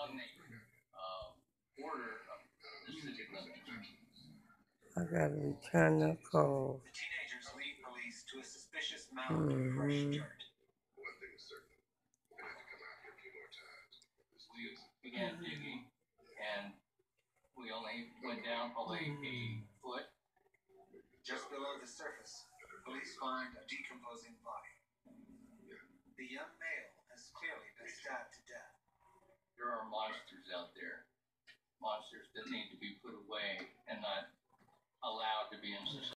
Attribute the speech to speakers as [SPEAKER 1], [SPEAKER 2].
[SPEAKER 1] I gotta return the call.
[SPEAKER 2] The teenagers lead police to a suspicious mound of fresh dirt.
[SPEAKER 3] One thing is certain. We're gonna have to come out here a few more times. We
[SPEAKER 4] began digging, and we only went down probably a foot.
[SPEAKER 2] Just below the surface, police find a decomposing body. The young male has clearly been stabbed to death.
[SPEAKER 4] There are monsters out there, monsters that need to be put away and not allowed to be in society.